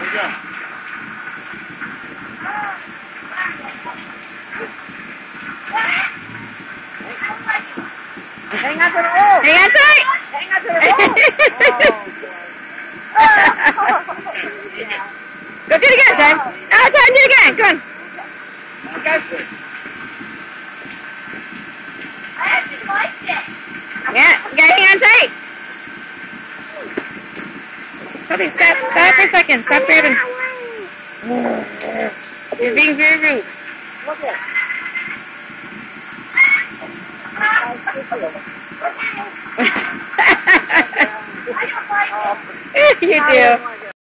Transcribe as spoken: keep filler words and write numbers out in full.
Hang on to the rope. Hang on tight. Hang on to the rope. Go do it again, James. Oh, try and do it again. Come on. Go for it. I actually liked it. Yeah, you gotta hang on tight. Shelby, stop. Stop for a second. Stop grabbing. You're being very rude. Look at it. You do.